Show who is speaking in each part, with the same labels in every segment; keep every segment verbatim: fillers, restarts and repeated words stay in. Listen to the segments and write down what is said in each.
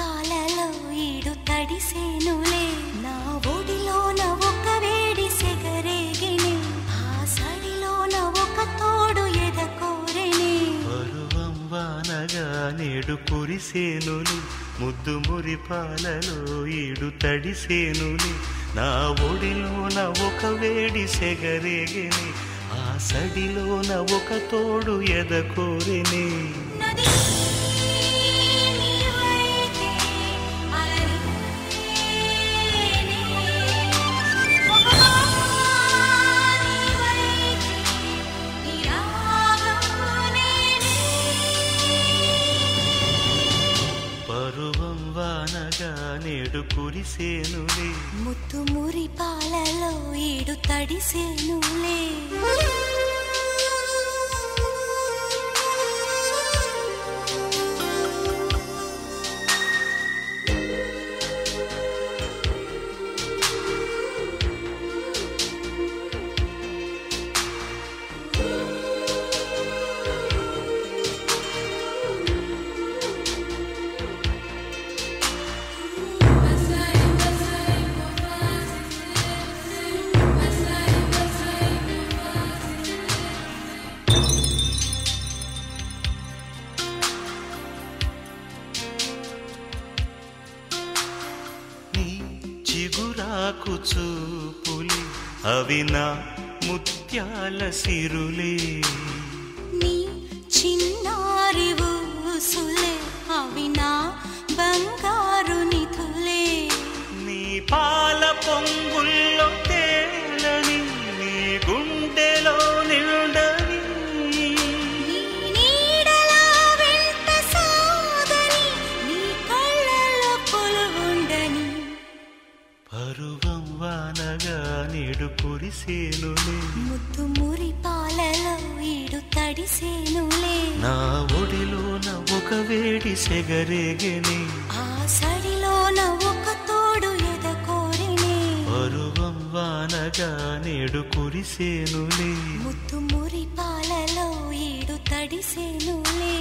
Speaker 1: పాలలో ఈడు తడిసేనులే నా ఒడిలోన ఒక వేడి సెగరేగిని ఆ సడిలోన ఒక తోడు ఎదకోరెని
Speaker 2: పరువం వానగా నేడు కురిసేనులే ముద్దు మురి పాలలో ఈడు తడిసేనులే నా ఒడిలోన ఒక వేడి సెగరేగిని ఆ సడిలోన ఒక తోడు ఎదకోరెని పరువం వానగా నేడు కురిసేనులే
Speaker 1: ముద్దు మురి పాలలో ఈడు తడిసేనులే
Speaker 2: చిగురాకు చూపులే అవి నా ముత్యాల సిరులే
Speaker 1: నీ చిన్నారి ఊసులే అవి నా బంగారు నిధులే
Speaker 2: నీ పాల పొంగుల్లో తేలని నీ గుండెలో నిండని
Speaker 1: నీ నీడలా వెంట సాగని నీ కళ్ళలో కొలువుండని
Speaker 2: పరువం వానగా నేడు కురిసేనులే
Speaker 1: ముద్దు మురి పాలలో ఈడు తడిసేనులే
Speaker 2: నా ఒడిలోన ఒక వేడి సెగరేగిని
Speaker 1: ఆ సడిలోన ఒక తోడు ఎదకోరిని
Speaker 2: పరువం వానగా నేడు కురిసేనులే
Speaker 1: ముద్దు మురి పాలలో ఈడు తడిసేనులే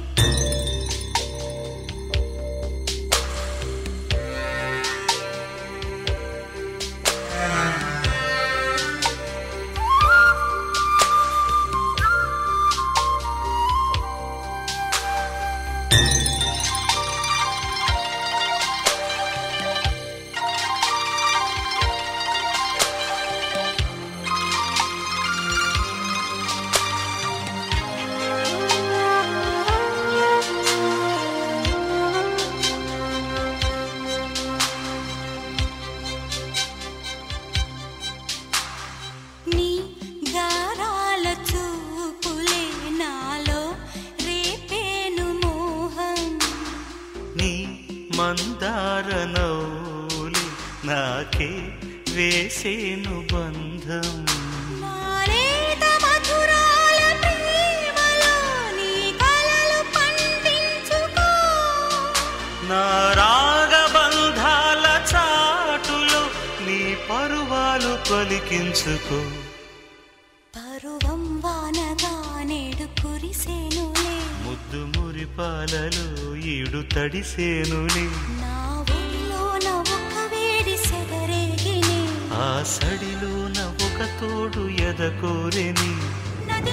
Speaker 1: నీ గారాల చూపులే నాలో రేపేను మోహం
Speaker 2: నీ మందార నవ్వులే నాకే వేసేను బంధం
Speaker 1: నాలేత మధురాల ప్రేమలో నీ కలలు పండించుకో
Speaker 2: నా రాగబంధాల చాటులో నీ పరువాలు పలికించుకో
Speaker 1: పరువం వానగా నేడు కురిసేనులే
Speaker 2: ముద్దు మురి పాలలో ఈడు తడిసేనులే
Speaker 1: నా ఒడిలోన ఒక వేడి సెగరేగిని
Speaker 2: ఆ సడిలోన ఒక తోడు ఎదకోరెని
Speaker 1: నది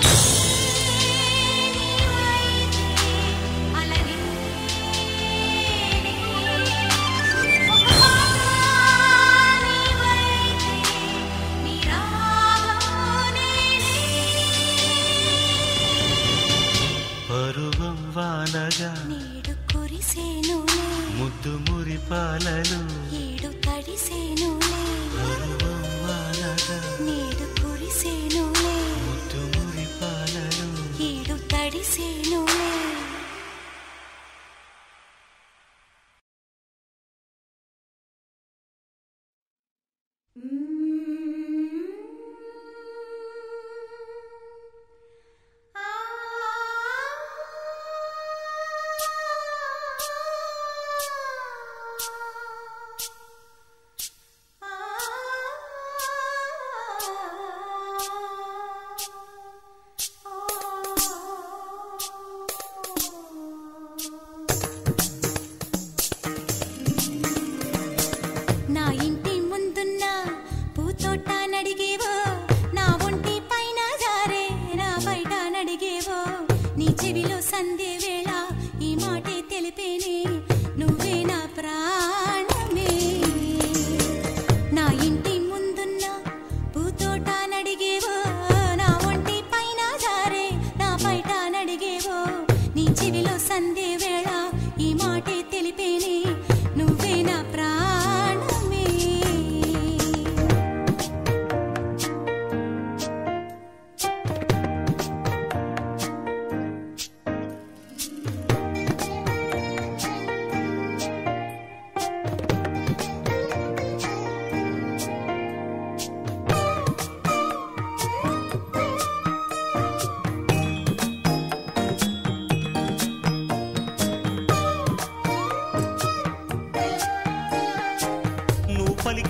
Speaker 1: నీవైతే అలరి ఒక పాట నీవైతే నీ రాగం నేనే
Speaker 2: పరువం వానగా
Speaker 1: నేడు కురిసేనులే
Speaker 2: ముద్దు మురి పాలలో
Speaker 1: ఈడు తడిసేనులే
Speaker 2: పరువం వానగా
Speaker 1: నేడు కురిసేనులే
Speaker 2: ముద్దు మురి పాలలో
Speaker 1: ఈడు తడిసేనులే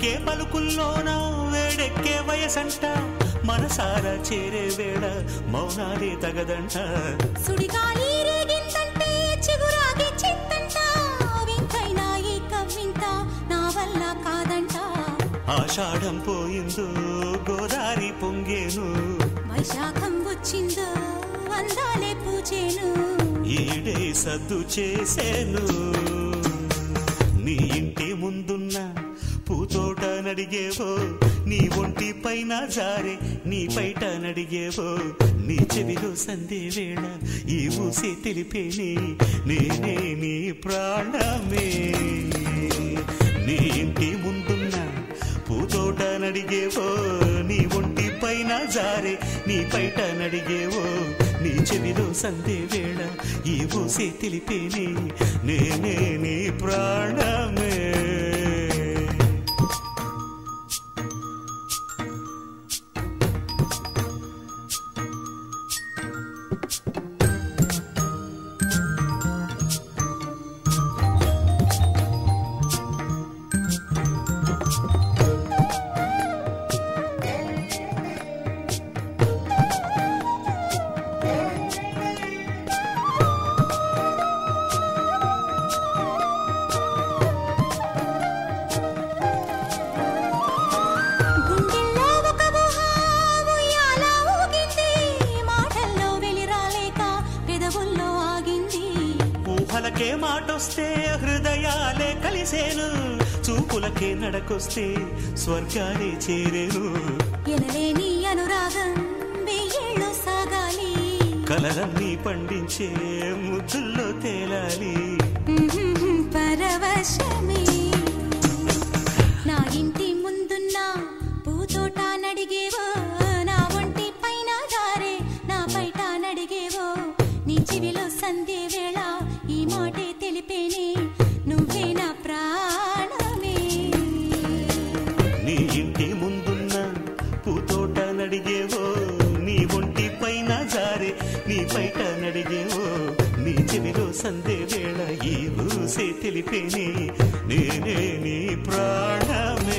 Speaker 2: పలికే పలుకుల్లోన వేడెక్కే వయసంట మనసారా చేరే వేళ మౌనాలే తగదంట
Speaker 1: సుడిగాలి రేగిందంటే చిగురాగి చింతంట వింతైనా ఈ కవ్వింత నా వల్ల కాదంట
Speaker 2: ఆషాఢం పోయిందో గోదారి పొంగేను
Speaker 1: వైశాఖం వచ్చిందో అందాలే పూజేను
Speaker 2: ఈడే సద్దు చేసేను నీ ఇంటి ముందున్న పూతోట నడిగేవో నీ ఒంటి పైన జారే నీ పైట నడిగేవో నీ చెవిలో సందే వేళ ఈ ఊసే తెలిపేనే నేనే నీ ప్రాణమే నీ ఇంటి ముందున్న పూతోట నడిగేవో నీ ఒంటి పైన జారే నీ పైట నడిగేవో నీ చెవిలో సందే వేళ ఈ ఊసే తెలిపేనే నేనే నీ ప్రాణమే ఊహలకే మాటొస్తే హృదయాలే కలిసేను చూపులకే నడకొస్తే స్వర్గాలే చేరేను
Speaker 1: ఎనలేని అనురాగం వెయ్యేళ్ళు సాగాలి
Speaker 2: కలలన్నీ పండించే ముద్దుల్లో తేలాలి
Speaker 1: పరవశమే నా ఇంటి ముందున్న పూతోట నడిగేవో నా ఒంటి పైన జారే నా బయట నడిగేవో నీ చెవిలో సందే వేళ ఈ మాటే తెలిపేనే నువ్వే నా ప్రాణమే
Speaker 2: నీ ఇంటి ముందున్న పూతోట నడిగేవో నీ ఒంటి పైన జారే నీ బయట నడిగేవో నీ చెవిలో సందే వేళ ఈ ఊసే తెలిపేనే నేనే నీ ప్రాణమే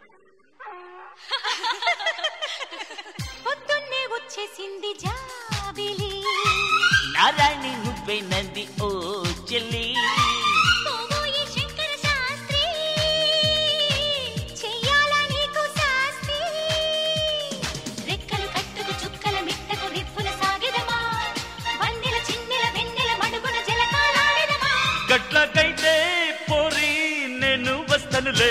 Speaker 1: పొద్దున్నే వచ్చేసింది జాబిల్లి
Speaker 2: నువ్వేనంది ఓ చెల్లి గట్లకైతే పోరి నేను వస్తనులే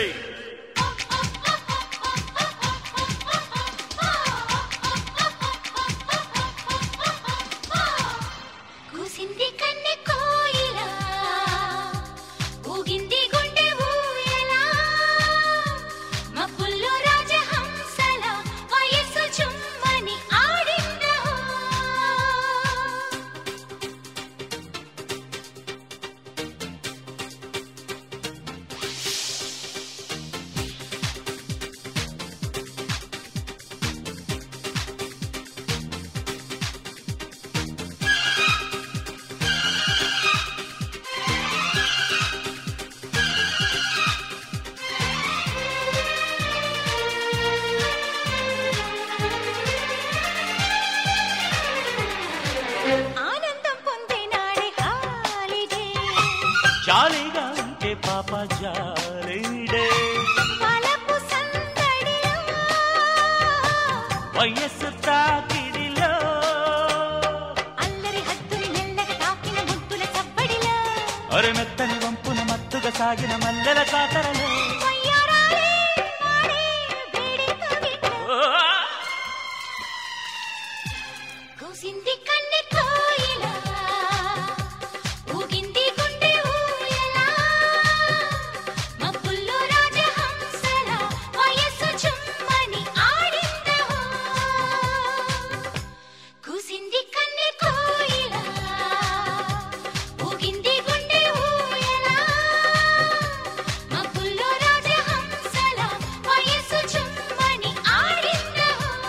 Speaker 2: జాలీగా ఉంటే పాప జాలీడే వయస్సు తాకిడిలో అల్లరి హద్దుని మెల్లగా తాకిన ముద్దుల చప్పడిలో అరే మెత్తని వంపున మత్తుగా సాగిన మల్లెల కాతరలో కూసింది కన్నె కోయిలా ఊగింది గుండె ఊయలా మబ్బుల్లో రాజహంసల వయస్సు చుమ్మని ఆడిందా కూసింది కన్నె కోయిలా ఊగింది గుండె ఊయలా మబ్బుల్లో రాజహంసల వయస్సు చుమ్మని ఆడిందా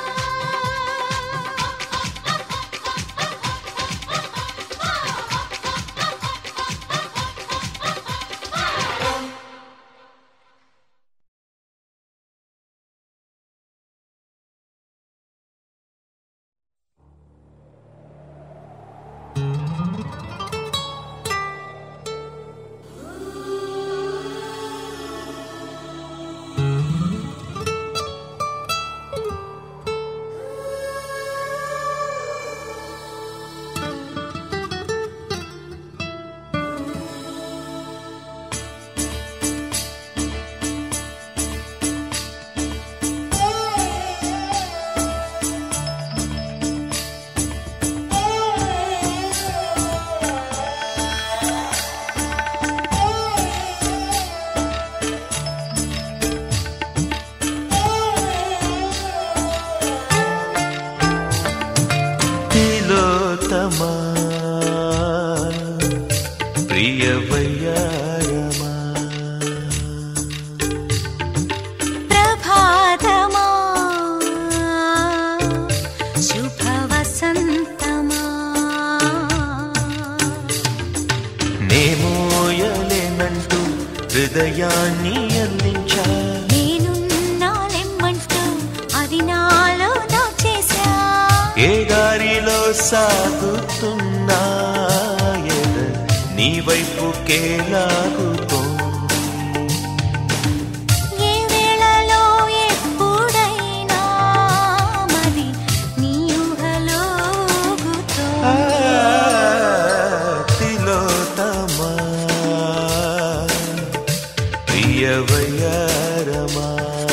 Speaker 2: ప్రియవయ్యారమా
Speaker 1: ప్రభాతమా శుభ వసంతమా
Speaker 2: నేమోయలేనంటూ హృదయాన్ని అందించా
Speaker 1: నేనున్నాలెమ్మంటూ అది నాలో దాచేశా
Speaker 2: ఏ దారిలో సాగుతున్నా నీ వైపుకే లాగుతోంది
Speaker 1: ఏ వేళలో ఎప్పుడైనా మరి నీ ఊహలోగుతోంది
Speaker 2: తిలోతమా ప్రియవయ్యారమా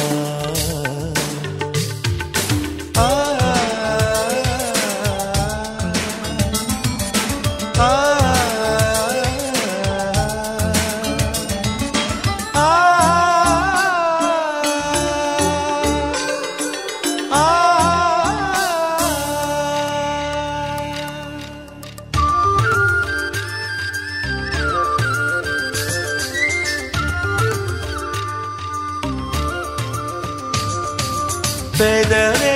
Speaker 2: పెదవే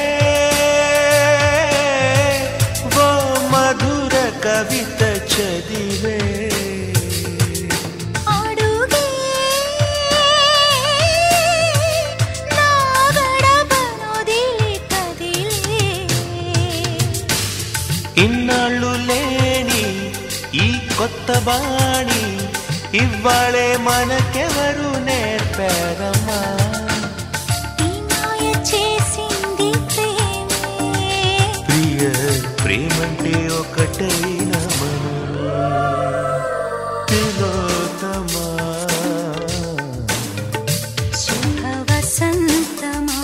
Speaker 2: ఓ మధుర కవిత చదివే
Speaker 1: అడుగే నా గడపనొదిలి కదిలే
Speaker 2: ఇన్నాళ్ళు లేని
Speaker 3: కొత్త బాణి ఇవ్వాళే మనకెవరు నేర్పారమ్మా
Speaker 1: ఈ మాయ చేసింది ప్రేమే
Speaker 3: ప్రియ ప్రేమంటే ఒకటైన మనం తిలోత్తమా
Speaker 1: శుభ వసంతమా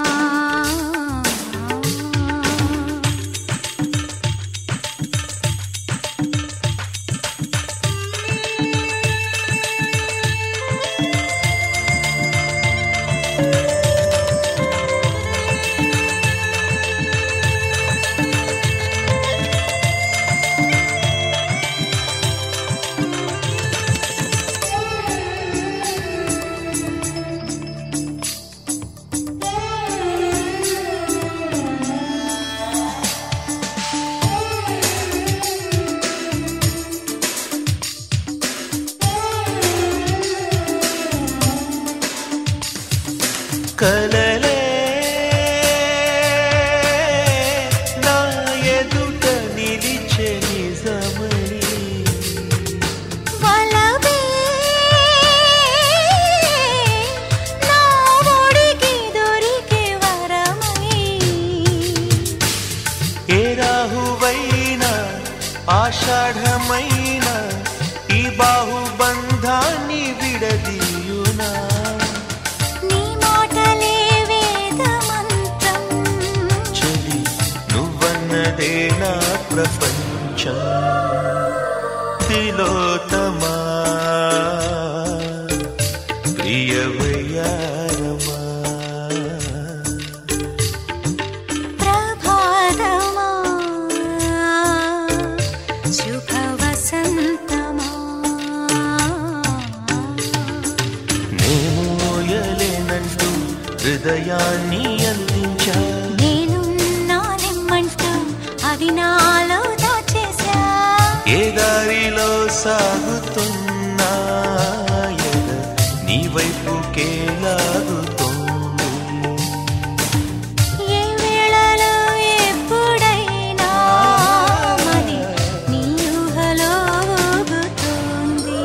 Speaker 3: కలలే నా ఎదుట నిలిచే నిజమని
Speaker 1: వలవే నా ఒడికి దొరికే వరమై
Speaker 3: ఏ రాహువైనా ఆషాఢమైన ఈ బాహుబంధాన్ని విడదీయునా
Speaker 1: నీ మాటలే వేద మంత్రం
Speaker 3: చెలి నువ్వన్నదే నా ప్రపంచం తిలోత్తమా ప్రియవయ్యారమా
Speaker 1: ప్రభాతమా శుభ వసంతమా
Speaker 3: నేమోయలేనంటూ హృదయాన్ని అందించా
Speaker 1: నేనున్నానెమ్మంటూ అది నాలో దాచేశా
Speaker 3: ఏ దారిలో సాగుతున్నా ఎద నీ వైపుకే లాగుతోంది
Speaker 1: ఏ వేళలో ఎప్పుడైనా మరి నీ ఊహలో ఊగుతోంది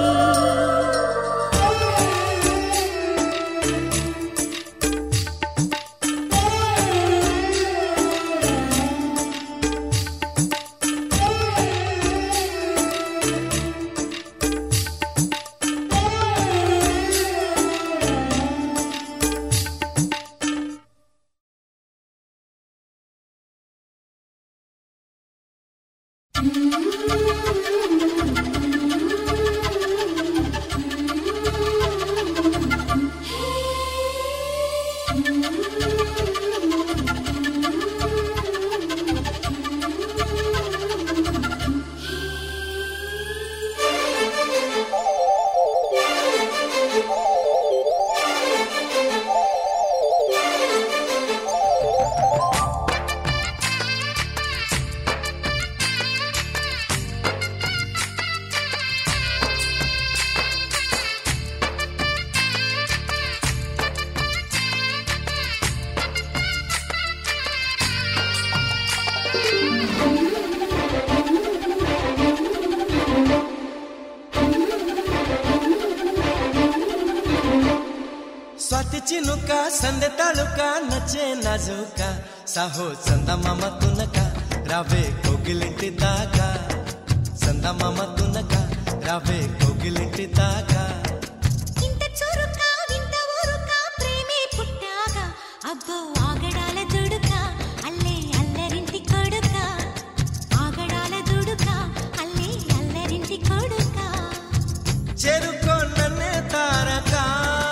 Speaker 4: स्वाती चिनुका संदे तालुका नचे नाजुका साहो चंदा मामा तुनका रावे कोगिलिंटी दाका चंदा मामा तुनका रावे कोगिलिंटी दाका
Speaker 1: ఇంత చురుక వింత ఊరుక ప్రేమే పుట్టాక అబ్బో ఆగడాల దుడుక అల్లే అల్లరింటి కొడుక ఆగడాల దుడుక అల్లే అల్లరింటి కొడుక
Speaker 4: చెరుకో నన్నే తారకా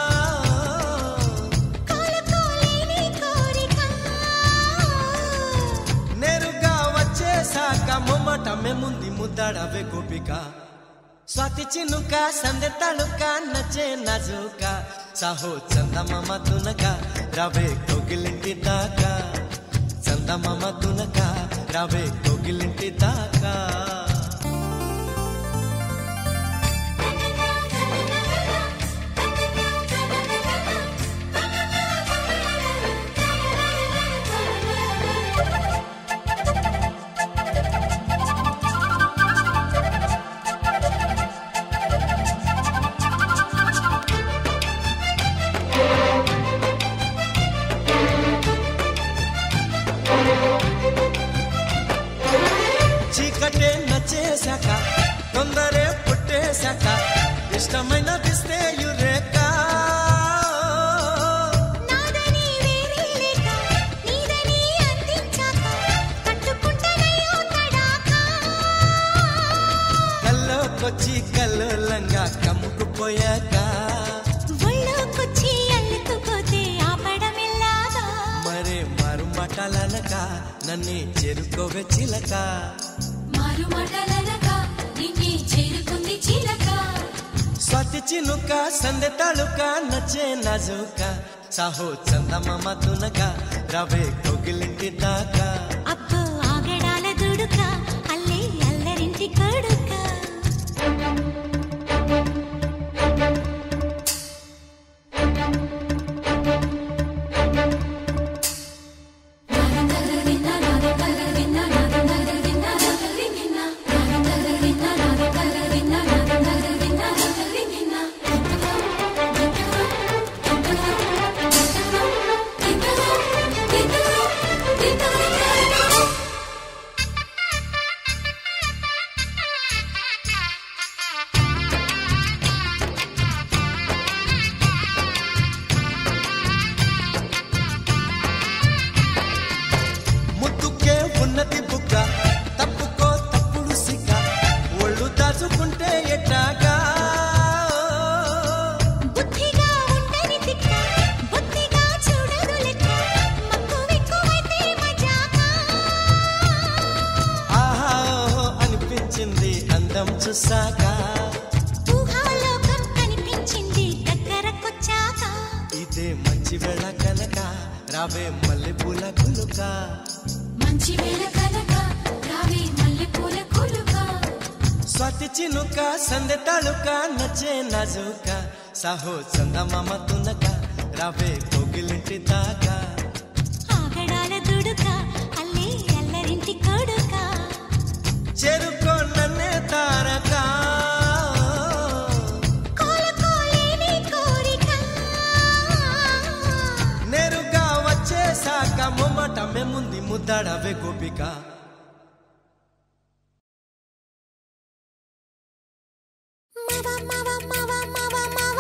Speaker 1: కోలుకోలేని కోరిక
Speaker 4: నేరుగా వచ్చేసాక మొమ్మట ముంది ముద్దాడవే గోపిక स्वाती चिनुका संदे तालुका नचे नाजुका साहो चंदा मामा तुनका रावे कोगिलिंटी दाका चंदा मामा तुनका रावे कोगिलिंटी दाका చీకటే నచ్చేశాక తొందరే పుట్టేశాక ఇష్టమైన దిస్తే యురేక
Speaker 1: నాదని వేరే లేక నీదని అందించాక కట్టుకుంటనయ్యో తడాక
Speaker 4: కల్లోకొచ్చి కల్లోలంగా కమ్ముకుపోయాక
Speaker 1: ఒళ్ళోకొచ్చి అల్లుకుపోతే ఆపడమెల్లాగా
Speaker 4: మరే మారు మాటలనక నన్నే చేరుకోవే చిలక
Speaker 1: మారు మాటలనక నిన్నే చేరుకుంది చిలక
Speaker 4: స్వాతి చినుక సందె తళుక నచ్చే నాజుక సాహో చందమామ తునక రవే కోగిలింటి దాకా
Speaker 1: అబ్బో ఆగడాల దుడుక అల్లే అల్లరింటి కొడుక
Speaker 4: ముద్దుకే ఉన్నది బుక్క తప్పుకో తప్పుడు సిక్క ఒళ్ళు దాచుకుంటే ఎట్టాగా
Speaker 1: బుద్ధిగా ఉండని తిక్క బుద్ధిగా చూడదు లెక్క మక్కువెక్కువైతే మజాక
Speaker 4: ఆహా ఓహో అనిపించింది అందం చూసాక
Speaker 1: ఊహాలోకం కనిపించింది దగ్గరకొచ్చాక
Speaker 4: ఇదే మంచి వేళ కనుక రావే మల్లె పూల కులుక
Speaker 1: మంచి వేళ కనుక రావే మల్లె పూల కొలుక
Speaker 4: స్వాతి చినుక సందె తళుక నచ్చే నాజుక సాహో చందమామ తునక రావే కోగిలింటి దాకా
Speaker 1: ఆగడాల దుడుక అల్లే అల్లరింటి కొడుక
Speaker 4: చేరుకో నన్నే తారక
Speaker 1: కోలుకోలేని కోరిక
Speaker 4: నేరుగా వచ్చేసాక మొమ్మట మేముంది ముద్దాడవే గోపిక
Speaker 1: మవ మవ మవ మవ మవ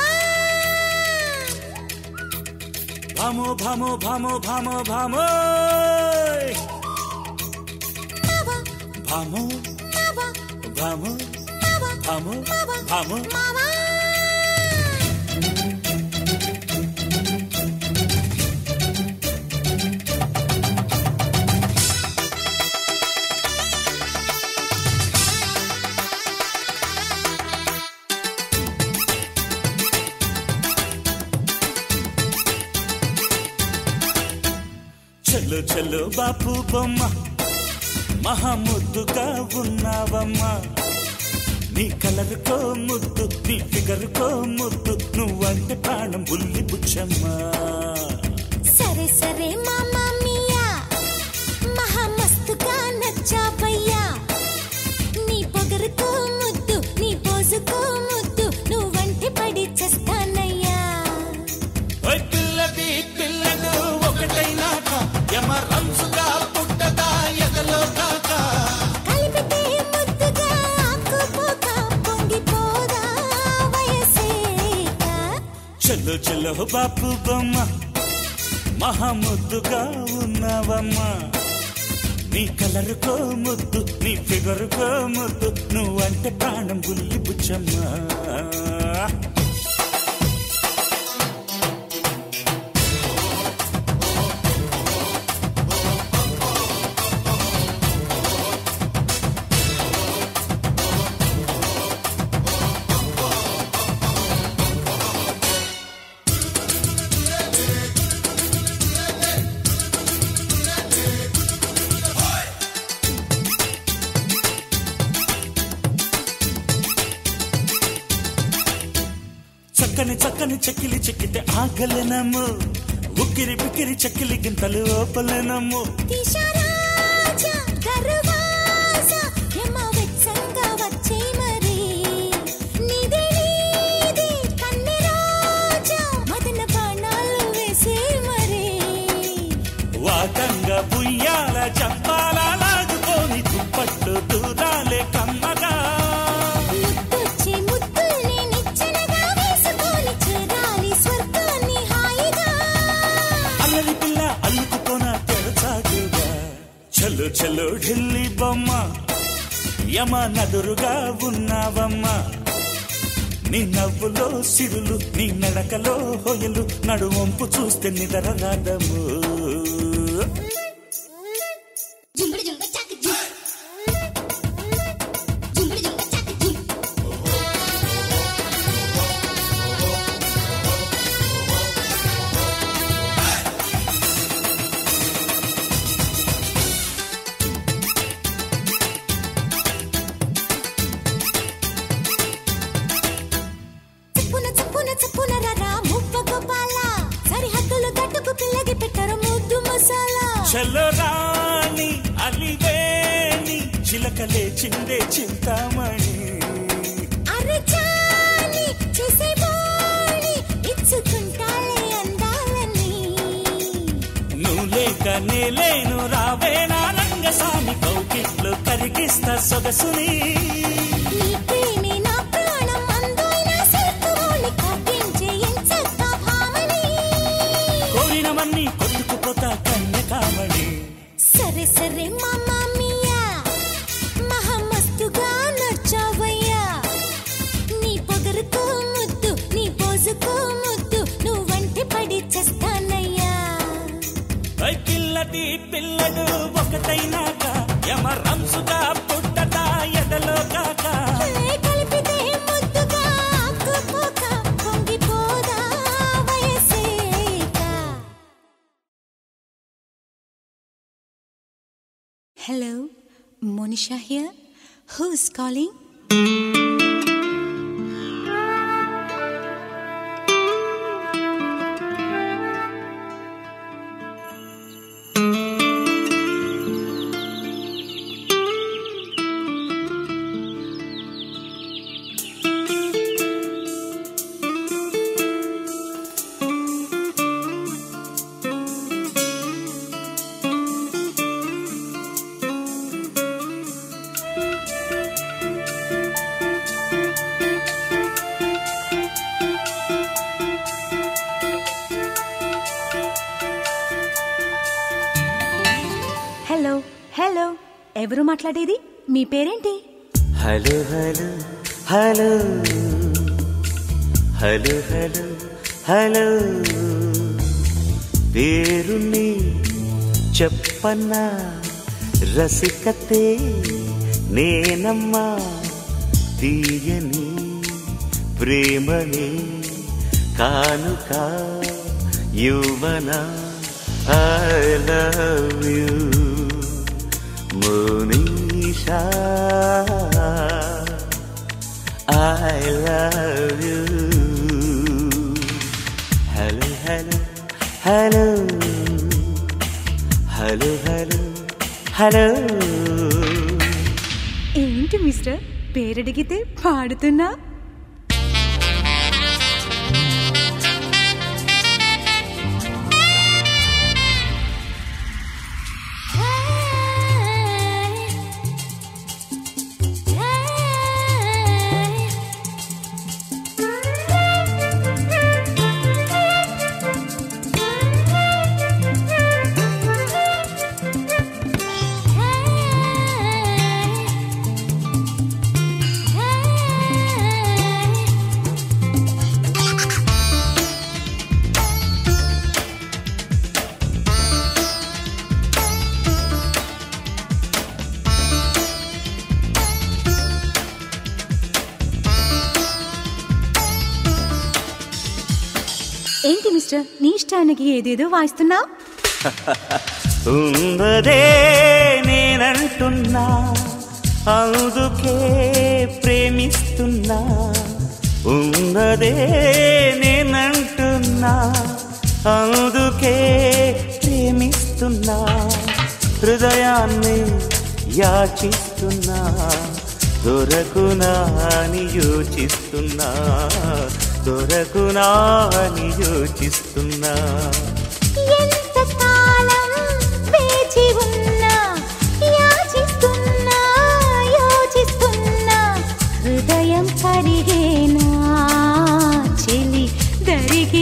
Speaker 2: భామో భామో భామో భామో భామో
Speaker 1: మవ
Speaker 2: భామో
Speaker 1: మవ
Speaker 2: భామో
Speaker 1: మవ
Speaker 2: భామో
Speaker 1: మవ
Speaker 2: భామో
Speaker 1: మవ
Speaker 2: చలో చలో బాపు బొమ్మ మహాముద్దుగా ఉన్నావమ్మా నీ కలరుకో ముద్దు నీ ఫిగరుకో ముద్దు నువ్వంటే ప్రాణం బుల్లి బుచ్చమ్మా
Speaker 1: సరే సరే మామా మియా మహా మస్తుగా నచ్చావయ్యా నీ పొగరుకో ముద్దు నీ పోజుకో ముద్దు నువ్వంటే పడి చేస్తానయ్యా
Speaker 2: ఓయ్ పిల్లది పిల్లడు ఒకటైనాక యమ రంసుగా పుట్టదా ఎగలో కాక
Speaker 1: కలిపితే ముద్దుగా ఆకుపోక పొంగిపోదా వయసేక
Speaker 2: చలో చలో బాపు బొమ్మ మహాముద్దుగా ఉన్నావమ్మా నీ కలరుకో ముద్దు నీ ఫిగరుకో ముద్దు నువ్వంటే ప్రాణం బుల్లి బుచ్చమ్మా చక్కని చక్కని చెక్కిలి చెక్కితే ఆగలేనమ్ము ఉక్కిరి బిక్కిరి చెక్కిలి గింతలు ఓపలేనమ్ము
Speaker 1: దిశరాజా గర్వాజా యమ వెచ్చంగా వచ్చే మరి నీదే నీదే కన్నె రాజా మదన బాణాలు వేసే మరి
Speaker 2: వాటంగా బుయ్యాల చప్పాల లాగుకొని దుప్పట్లు దూరాల
Speaker 5: చలో చలో ఢిల్లీ బొమ్మ యమ నదురుగా ఉన్నావమ్మా నీ నవ్వులో సిరులు నీ నడకలో హొయలు నడువంపు చూస్తే నిద్ర రాదము చలో రాణి అలివేణి చిలకలే చిందే చింతామణి
Speaker 1: అరే చాలి చేసేవాణి ఇచ్చుకుంటాలే అందాలని
Speaker 5: నువ్వు లేక నేలేను రావే నా రంగసామి కౌకిట్లో కరిగిస్తా సొగసుని కోరినవన్నీ కొట్టుకుపోతా కన్య కామడి
Speaker 1: సరే సరే మామా మియా మహమస్తుగా నచ్చావయ్యా నీ పొగరుకో ముద్దు నీ పోజుకో ముద్దు నువ్వంటి పడి చేస్తానయ్యా
Speaker 5: పిల్లది పిల్లడు ఒకటైనాక యమ రంసుగా పుట్టదా ఎదలో కాక
Speaker 1: కలిపితే ముద్దుగా ఆకుపోక పొంగిపోదా వయసేక. Hello, Monisha here. Who's calling? Hello hello ఎవరు మాట్లాడేది మీ పేరేంటి
Speaker 3: hello hello hello hello hello hello పేరుని చెప్పన్నా రసికతే నేనమ్మా తీయని ప్రేమని కానుక యువన I love you Monisha I love you Hello hello hello hello hello hello
Speaker 1: ఏంటి మిస్టర్ పేరడిగితే పాడుతున్నా ఏంటి మిస్టర్ నీ ఇష్టానికి ఏదేదో వాయిస్తున్నా
Speaker 3: ఉన్నదే నేనంటున్నా అందుకే ప్రేమిస్తున్నా ఉన్నదే నేనంటున్నా అందుకే ప్రేమిస్తున్నా హృదయాన్ని యాచిస్తున్నా దొరకునా అని యోచిస్తున్నా దొరకునా అని యోచిస్తున్నా
Speaker 1: ఎంత కాలం వేచి ఉన్నా యాచిస్తున్నా యోచిస్తున్నా హృదయం కరిగేనా చెలి దరిగి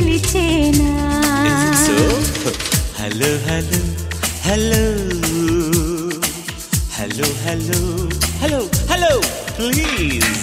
Speaker 1: పిలిచేనా
Speaker 3: hello hello hello hello hello hello hello please.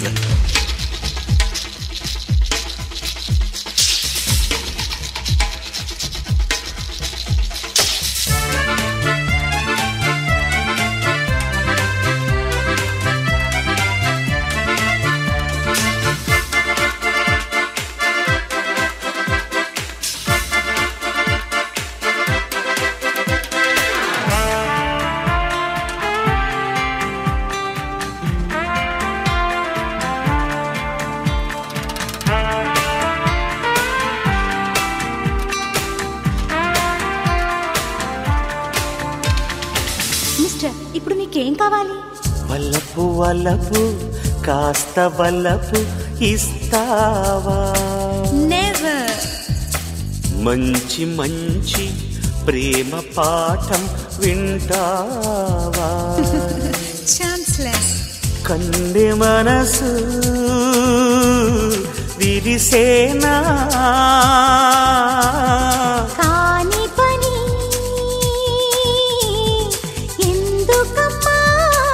Speaker 6: ఇప్పుడు మీకేం కావాలి?
Speaker 3: వల్లపు వల్లపు కాస్త వల్లపు ఇస్తావా?
Speaker 6: నెవర్.
Speaker 3: మంచి మంచి ప్రేమ పాఠం వింటావా?
Speaker 6: ఛాన్స్లెస్.
Speaker 3: కంది మనసు విరిసేనా?
Speaker 6: కాని పని ఎందుకమ్మా?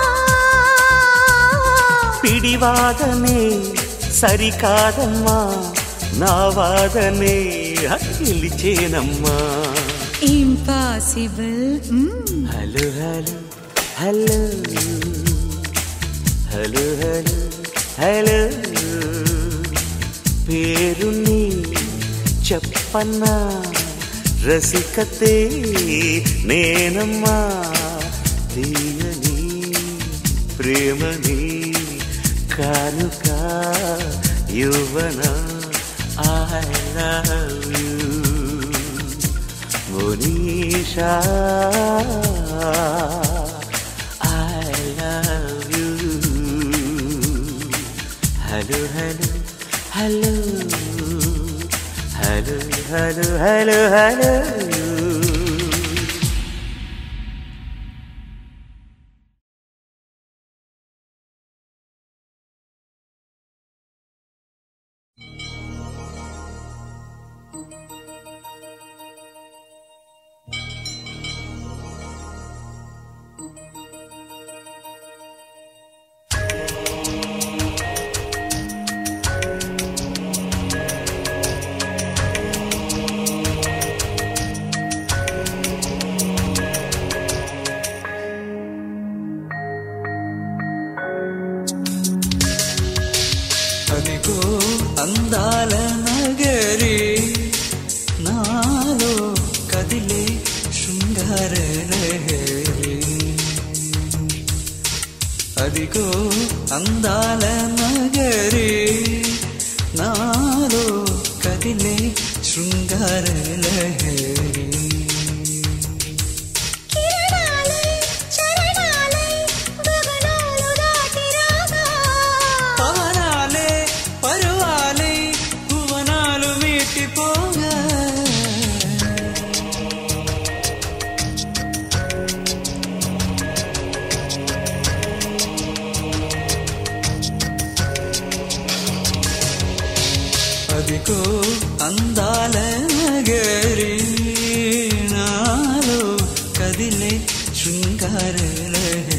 Speaker 3: పిడివాదనే సరికాదమ్మా, నా వాదనే గెలిచేనమ్మా.
Speaker 6: Impossible.
Speaker 3: Hello hello hello hello hello hello పేరుని చెప్పన్నా, రసికతే నేనమ్మా. తీయని ప్రేమని కానుక యువన I love you Monisha, I love you. Hello, hello, hello, hello, hello, hello, hello.
Speaker 4: అదిగో అందాల నగరి నాలో కదిలే శృంగార లహరి. అదిగో అందాల నగరి నాలో కదిలే శృంగార లహరి. అదిగో అందాల నగరి నాలో కదిలే శృంగార లహరి.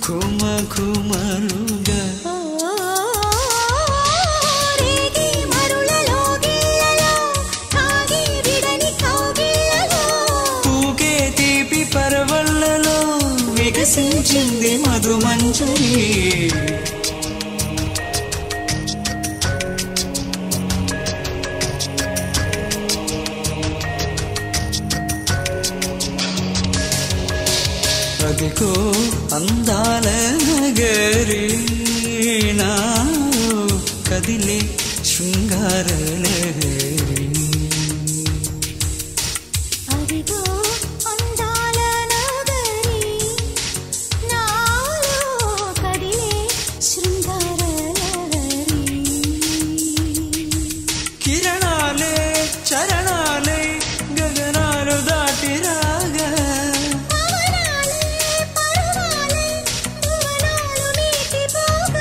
Speaker 4: ఘుమ ఘుమరుగా
Speaker 6: రేగి మరులలో గిల్లలో కాగి విడని కౌగిళ్ళలో
Speaker 4: పూకే తీపి పరవళ్ళలో వికసించింది మధుమంజరి అదిగో అందాల నగరి నాలో కదిలే శృంగార లహరి
Speaker 6: అదిగో అందాల నగరి నాలో కదిలే శృంగార లహరి
Speaker 4: కిరణాలే చరణాలే గగనాలు దాటి రాగా
Speaker 6: పవనాలే పర్వాలే భువనాలు మీటిపోగా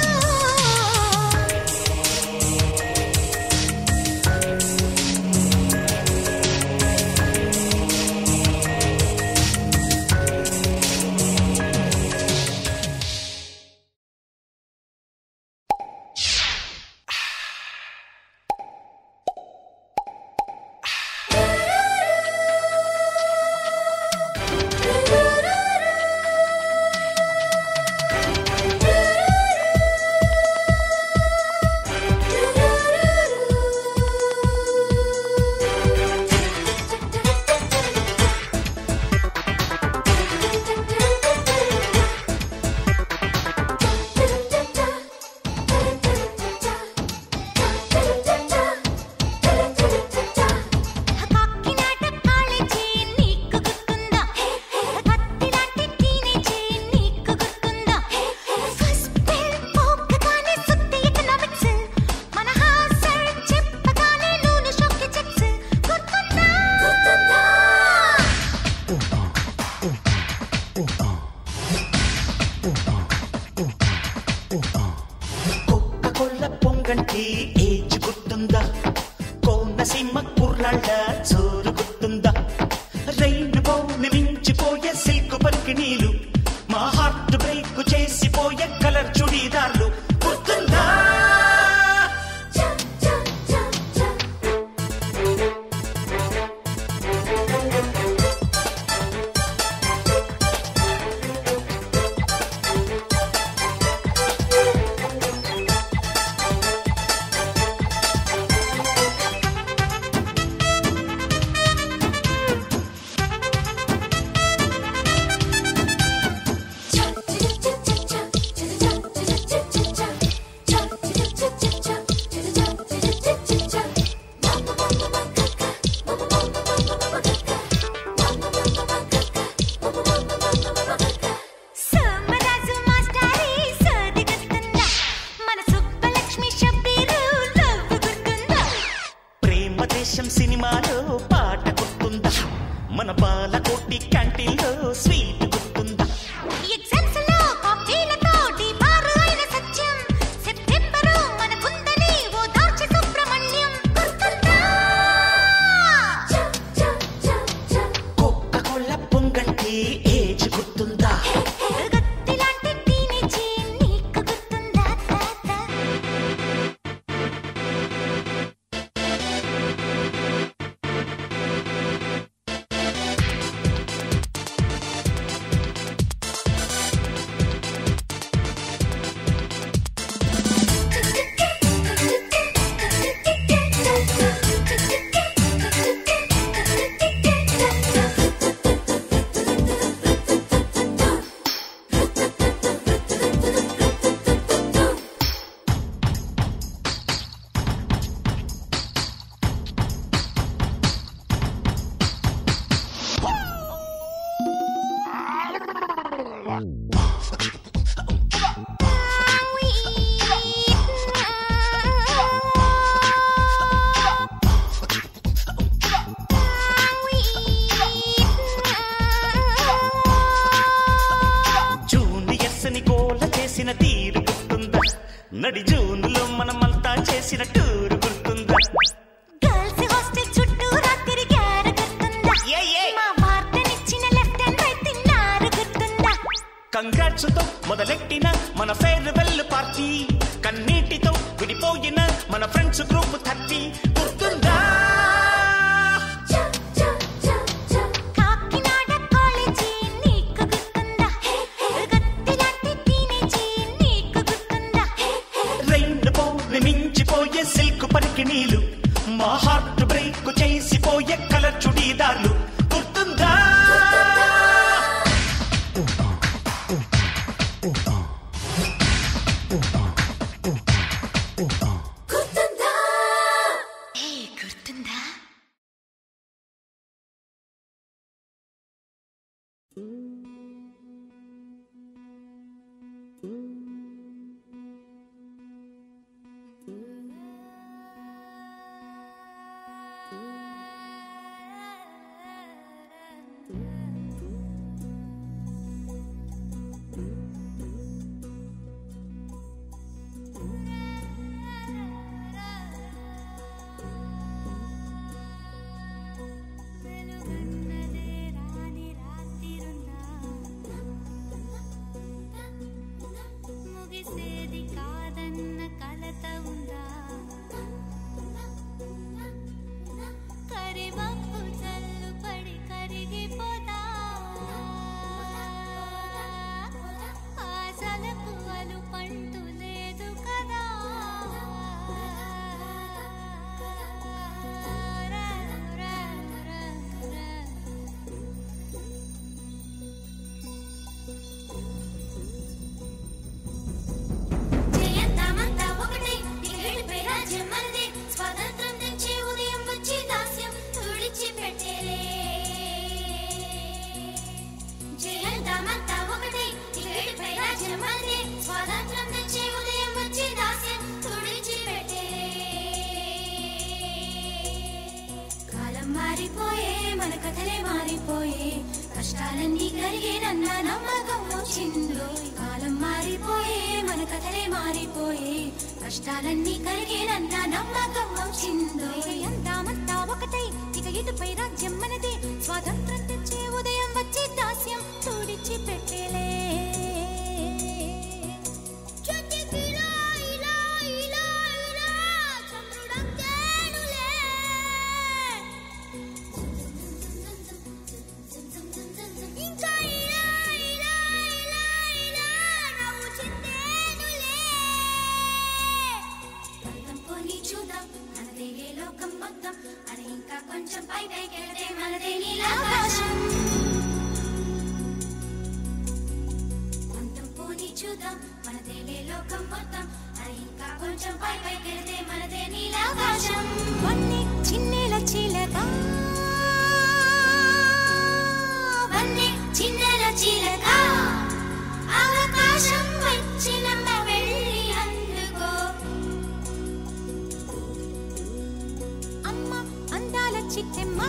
Speaker 6: కక్కినాట కాళేజీ నీకు గుర్తుందా కత్తిలాంటి టీనేజీ నీకు గుర్తుందా ఫస్ట్ బెల్ పోకగానే సుత్తి ఎకనామిక్స్ మన హాసర్ చెప్పగానే నూనె షాక్కి చెక్స్ గుర్తుందా గుర్తుందా
Speaker 5: కొక్క కొల్ల పొంగంటి ఏజ్ గుర్తుందా కోనసీమ కుర్రాళ్ళ చోరు గుర్తుందా రైలు బౌని మించిపోయే సిల్క్ పరికి నీళ్ళు మా హార్ట్ బ్రేక్ చేసిపోయే కలర్ చుడీదార్లు గుర్తుందా
Speaker 6: సోమరాజు మాస్టారి సోది గుర్తుందా మన సుబ్బలక్ష్మి షబ్బీరు లవ్ గుర్తుందా
Speaker 5: ప్రేమ దేశం సినిమాలో పాట గుర్తుందా మన బాలకోటి క్యాంటీన్లో స్వీట్ గుర్తుందా
Speaker 6: ఎగ్జామ్స్ లో కాపీలతో డిబారు అయిన సత్యం సెప్టెంబరు మనకుందని ఓ దాల్చి సుబ్రహ్మణ్యం గుర్తుందా
Speaker 5: కొక్క కొల్ల పొంగంటి ఏజ్ గుర్తుందా
Speaker 6: గత్తిలాంటి టీనేజీ నీకు గుర్తుందా తాత
Speaker 5: నడి జూన్లో మనమంతా చేసిన టూర్ గుర్తుందా?
Speaker 6: గర్ల్స్ హాస్టల్ చుట్టూ రాత్రి గ్యార గుర్తుందా?
Speaker 5: ఏ ఏ
Speaker 6: మా వార్తనిచ్చిన లెఫ్ట్ అండ్ రైట్ తిన్నారు గుర్తుందా?
Speaker 5: కంగ్రాట్స్ తో మొదలెట్టిన మన ఫేర్వెల్ పార్టీ కన్నీటితో విడిపోయిన మన ఫ్రెండ్స్ గ్రూప్ థర్టీ గుర్తుందా
Speaker 6: కాకినాడ కాలేజీ నీకు గుర్తుందా గత్తిలాంటి టీనేజీ నీకు గుర్తుందా
Speaker 5: రెయిన్బో మించిపోయే సిల్క్ పరికి నీళ్ళు మా హార్ట్ బ్రేక్ చేసిపోయే కలర్ చుడీదార్లు గుర్తుందా
Speaker 6: గుర్తుందా ముగిసేది కాదన్న కలత ఉందా కరివప్పు చల్లు పడి కరిగిపోదా ఆశలకు అలు పంటు లేదు కదా జయంతమంతా ఒకటే నిగడిపై రాజ్యం మనదే స్వాతంత్రం తెచ్చే ఉదయం వచ్చి దాస్యం తుడిచి పెట్టేలే జయంతమంతా ఒకటే నిగడిపై రాజ్యం మనదే స్వాతంత్రం తెచ్చే ఉదయం వచ్చి దాస్యం తుడిచి పెట్టేలే కాలం మారిపోయే మన కథలే మారిపోయే కష్టాలన్నీ కరిగేనన్న నమ్మకం వచ్చిందో కాలం మారిపోయే మన కథలే మారిపోయే కష్టాలన్నీ కరిగేనన్న నమ్మకం వచ్చిందో ఎంతామంతా ఒకటై ఇక ఇటుపై రాజ్యం మనదే స్వాతంత్రం తెచ్చే ఉదయం వచ్చి దాస్యం తుడిచి పెట్టేలే ఇంకా ఇలా ఇలా ఇలా ఇలా నవ్వు చిందేనులే పంతం పోని చూద్దాం మనదే లోకం మొత్తం అని ఇంకా కొంచెం పై పైకెళ్తే మనదే నీలాకాశం పంతం పోని చూద్దాం మనదే లోకం మొత్తం అని ఇంకా కొంచెం పై పైకెళ్తే మనదే నీలాకాశం వన్నీ చిన్నేల చిలక వన్నీ చిన్నెల చిలక అవకాశం వచ్చినమ్మ వెళ్ళి అందుకో అమ్మ అందాల చిట్టెమ్మ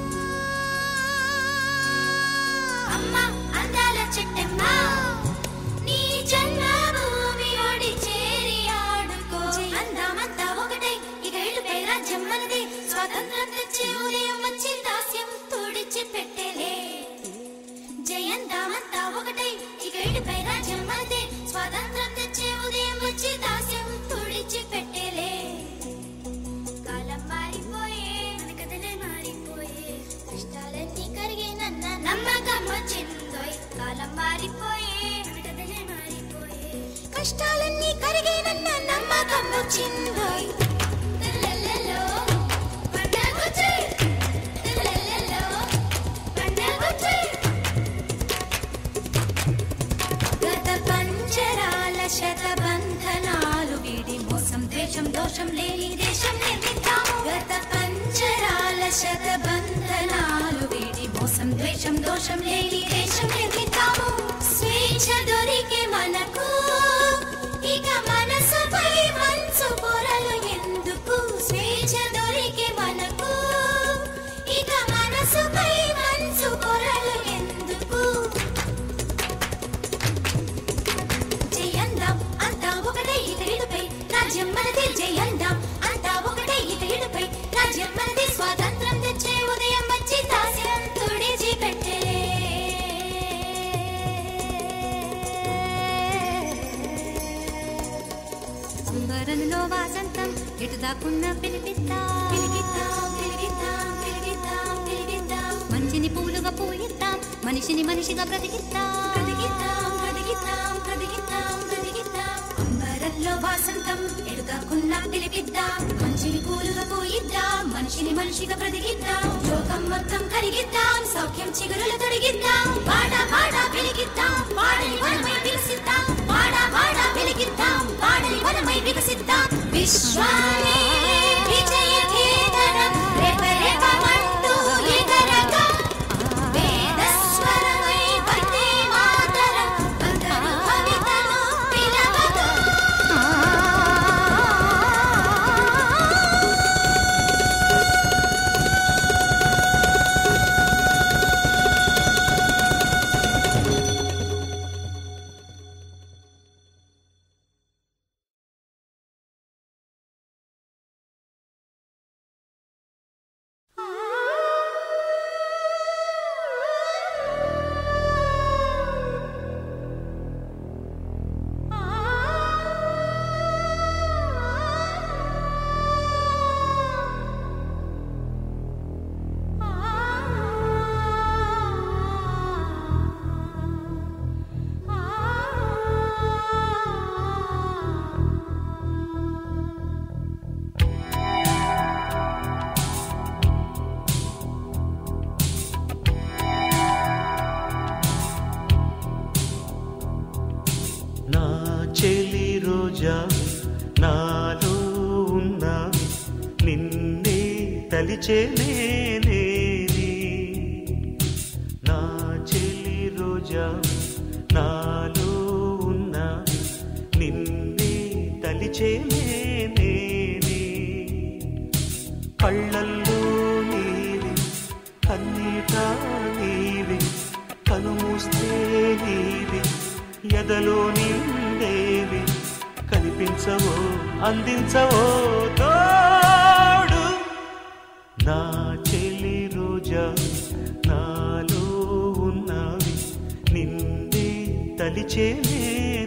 Speaker 6: అమ్మ అందాల చిట్టెమ్మ నీ జన్మభూమి ఒడి చేరి ఆడుకో అందామంతా ఒకటై ఇక ఇటుపై రాజ్యం మనదే స్వాతంత్రం తెచ్చే ఉదయం వచ్చి దాస్యం తుడిచి పెట్టేలే జయంతామంతా ఒకటై ఇక ఇటుపై రాజ్యం మనదే స్వాతంత్రం తెచ్చే ఉదయం వచ్చి దాస్యం తుడిచి పెట్టేలే కాలం మారిపోయే మన కథలే మారిపోయే కష్టాలన్నీ కరిగేనన్న నమ్మకం వచ్చిందోయ్ కాలం మారిపోయే మన కథలే మారిపోయే కష్టాలన్నీ కరిగేనన్న నమ్మకం వచ్చిందోయ్ తెల్లెల్లెల్లో పండగొచ్చే తెల్లెల్లెల్లో పండగొచ్చే గత పంజరాల శతబంధనాలు వీడి మోసం ద్వేషం దోషం లేని దేశం నిర్మిద్దాము గత పంజరాల శతబంధనాలు వీడి మోసం ద్వేషం దోషం లేని దేశం నిర్మిద్దాము స్వేచ్ఛ దొరికే మనకు ఇక మనసుపై మంచు పొరలు ఎందుకు స్వేచ్ఛ దొరికే మనకు ఇక మనసుపై మంచు పొరలు ఎందుకు జయందాం అంతా ఒకటే ఇక ఇటుపై రాజ్యం మనదే జయందాం అంతా ఒకటే ఇక ఇటుపై రాజ్యం మనదే స్వాతంత్రం తెచ్చే ఉదయం వచ్చి దాస్యం తుడిచి పెట్టే అంబరంలో వాసంతం ఎటు దాకున్న పిలిపిద్దాం పిలిపిద్దాం పిలిపిద్దాం పిలిపిద్దాం పిలిపిద్దాం మంచిని పూలుగా పూయిద్దాం మనిషిని మనిషిగా బ్రతికిద్దాం బ్రతికిద్దాం బ్రతికిద్దాం బ్రతికిద్దాం బ్రతికిద్దాం అంబరంలో వాసంతం ఎటు దాకున్న పిలిపిద్దాం మంచిని పూలుగా పూయిద్దాం మనిషిని మనిషిగా బ్రతికిద్దాం లోకం మొత్తం కరిగిద్దాం సౌఖ్యం చిగురులు తొడిగిద్దాం పాడ పాడ వెలిగిద్దాం పాడని వనమై వికసిద్దాం పాడ పాడ వెలిగిద్దాం పాడని వనమై వికసిద్దాం విశ్వానే విజయ కేతనం రేప రేప మంటూ ఎగరగా వేదస్వరమై వందే మాతరం అందరూ కవితను పిలవగా
Speaker 5: నాలో ఉన్నావి నిన్నే తలిచేనే నా చెలి రోజా నాలో ఉన్నావి నిన్నే తలిచేనే కళ్ళల్లో నీవి కన్నీట నీవి కనుమూస్తే నీవి ఎదలో నిండేవి కనిపించవో అందించవో తోడు నా చెలి రోజా నాలో ఉన్నవి నిన్నే తలిచేనే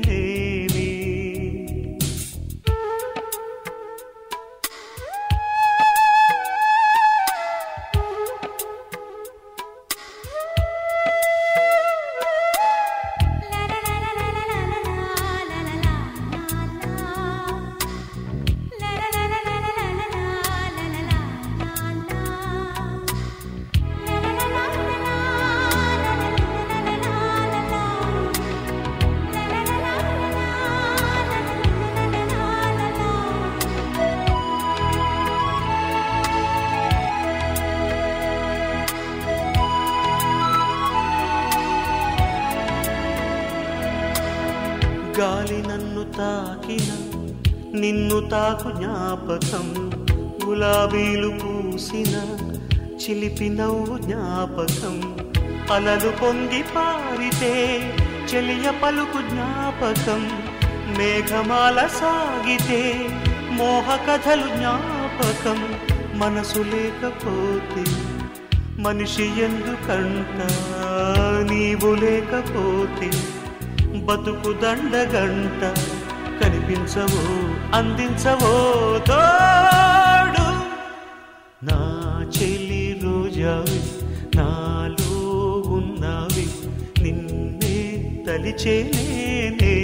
Speaker 5: గాలి నన్ను తాకిన నిన్ను తాకు జ్ఞాపకం గులాబీలు పూసిన చిలిపి నవ్వు జ్ఞాపకం అలలు పొంగి పారితే చెలియ పలుకు జ్ఞాపకం మేఘమాల సాగితే మోహ కథలు జ్ఞాపకం మనసు లేకపోతే మనిషి ఎందుకంట నీవు లేకపోతే బతుకు దండగంట కనిపించవో అందించవో తోడు నా చెలి రోజావి నాలో ఉన్నవి నిన్నే తలిచేనే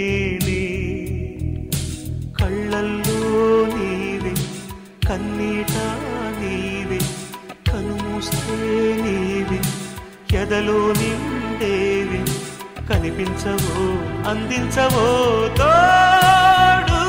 Speaker 5: కళ్ళల్లో నీవి కన్నీట నీవి కనుమూస్తే నీవి ఎదలో నిండేవి కనిపించవో అందించవో తోడు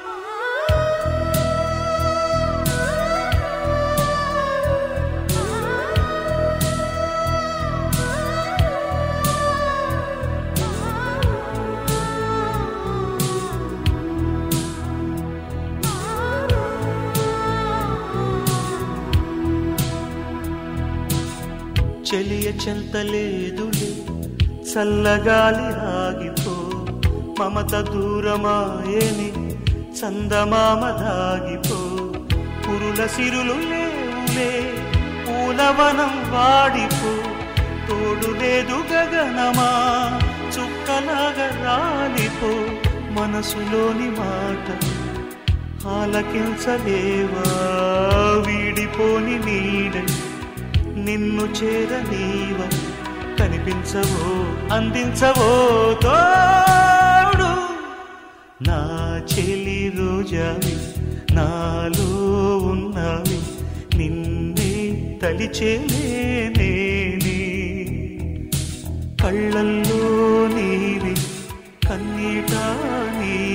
Speaker 5: చెలియ చెంతలేదులే చల్లగాలి ఆగిపో మమత దూరమాయని చందమామ దాగిపో పురుల సిరులు లేవులే పూలవనం వాడిపో తోడు లేదు గగనమా చుక్కలాగా రాలిపో మనసులోని మాట ఆలకించలేవా వీడిపోని నీడై నిన్ను చేరనీవా కనిపించవో అందించవో తోడు నా చెలి రోజావి నాలో ఉన్నవి నిన్నే తలిచేనే కళ్ళల్లో నీవి కన్నీట నీ